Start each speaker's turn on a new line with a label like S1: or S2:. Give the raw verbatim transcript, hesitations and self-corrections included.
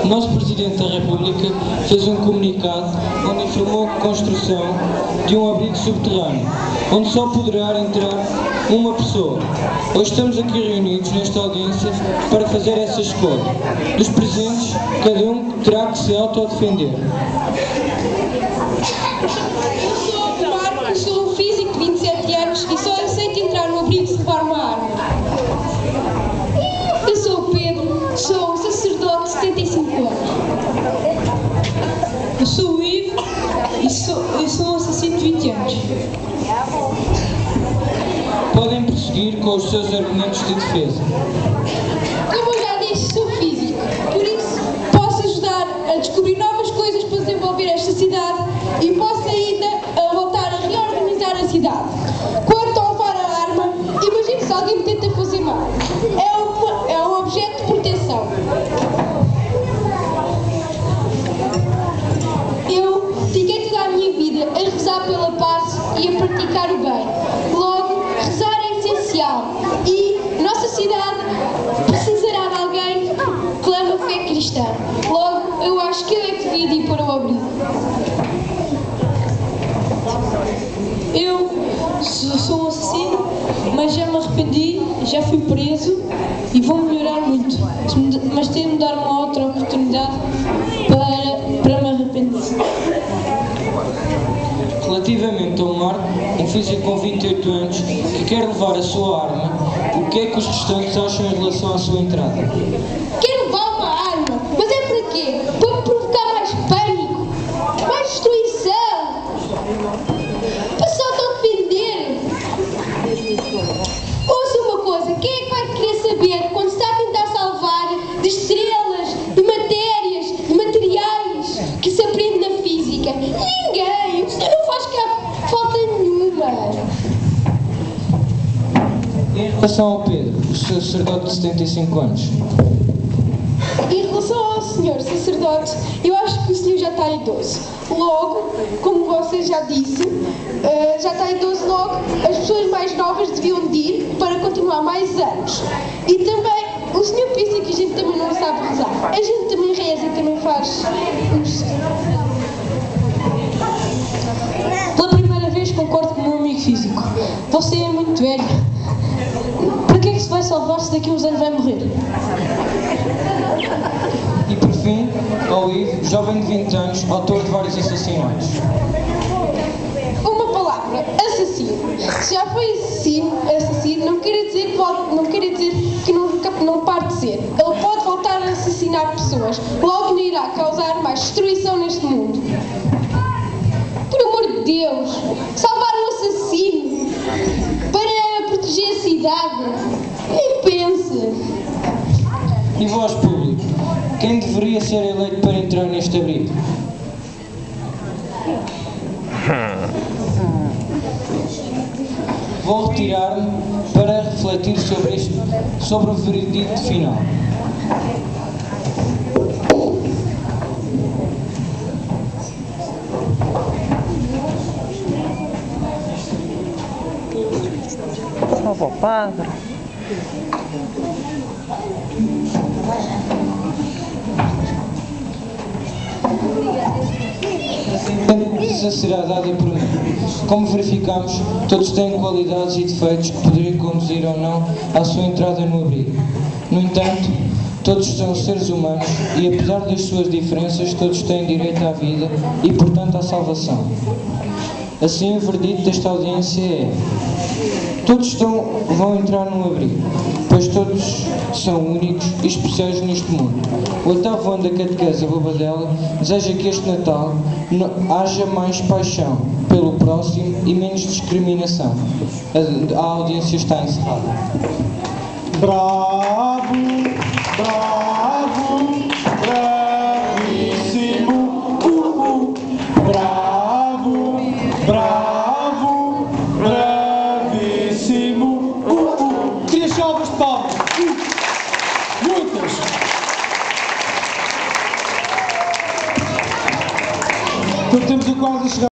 S1: O nosso Presidente da República fez um comunicado onde informou a construção de um abrigo subterrâneo, onde só poderá entrar uma pessoa. Hoje estamos aqui reunidos nesta audiência para fazer essa escolha. Dos presentes, cada um terá que se autodefender.
S2: Eu sou o Marco, sou um físico de vinte e sete anos e só aceito entrar no abrigo se levar uma arma. Eu sou o Pedro, sou um sacerdote de setenta e cinco anos.
S3: Eu sou o Ivo e sou, eu sou um assassino de vinte anos.
S1: Podem prosseguir com os seus argumentos de defesa.
S2: Como eu já disse, sou físico, por isso posso ajudar a descobrir novas coisas para desenvolver esta cidade e posso ainda a voltar a reorganizar a cidade. Quanto ao levar a arma, imagine se alguém me tenta fazer mal. É um, é um objeto de proteção. Eu fiquei toda a minha vida a rezar pela paz e a praticar o bem. Logo, rezar é essencial e nossa cidade precisará de alguém que clama fé cristã. Logo, eu acho que eu é que devia de ir para o abrigo.
S3: Eu sou, sou um assassino, mas já me arrependi, já fui preso e vou melhorar muito. Mas tenho de dar uma outra oportunidade para, para me arrepender.
S1: Relativamente ao Marco, um físico com vinte e oito anos que quer levar a sua arma, o que é que os restantes acham em relação à sua entrada?
S2: Quero levar uma arma, mas é para quê? Para me provocar mais pânico, mais destruição, para só auto-defender. Ouça uma coisa, quem é que vai querer saber quando se está a tentar salvar de estrelas, de matérias, de materiais que se aprende na física? Ninguém! O senhor não faz cá falta nenhuma.
S1: Em relação ao Pedro, o sacerdote de setenta e cinco anos,
S2: Em relação ao senhor sacerdote, eu acho que o senhor já está idoso. Logo, como você já disse, uh, já está idoso logo, as pessoas mais novas deviam de ir para continuar mais anos. E também, o senhor pensa que a gente também não sabe rezar. A gente também reza e também faz uns...
S3: Pela primeira vez concordo com o meu amigo físico. Você é muito velho. Para que é que se vai salvar se daqui a uns anos vai morrer?
S1: e por fim, ao Ivo, jovem de vinte anos, autor de vários assassinatos.
S2: Uma palavra, assassino. Se já foi assassino, assassino não quer dizer que, volte, não, quer dizer que não, não pare de ser. Ele pode voltar a assassinar pessoas. Logo não irá causar mais destruição neste mundo. Por amor de Deus, salvar um assassino para proteger a cidade. Nem pense.
S1: E voz público, quem deveria ser eleito para entrar neste abrigo? Vou retirar-me para refletir sobre, isto, sobre o veredito final.
S4: Salve ao padre.
S1: A será dada por mim. Como verificamos, todos têm qualidades e defeitos que poderiam conduzir ou não à sua entrada no abrigo. No entanto, todos são seres humanos e, apesar das suas diferenças, todos têm direito à vida e, portanto, à salvação. Assim, o verdito desta audiência é: todos estão, vão entrar no abrigo, pois todos são únicos e especiais neste mundo. O oitavo ano da catequese Bobadela deseja que este Natal haja mais paixão pelo próximo e menos discriminação. A, a audiência está encerrada.
S5: Bravo, bravo, bravíssimo, uh, uh. Bravo, bravo, bravíssimo, uh, uh. Queria salvas de palmas. Uh. Muitas. Então temos o quadro a chegar.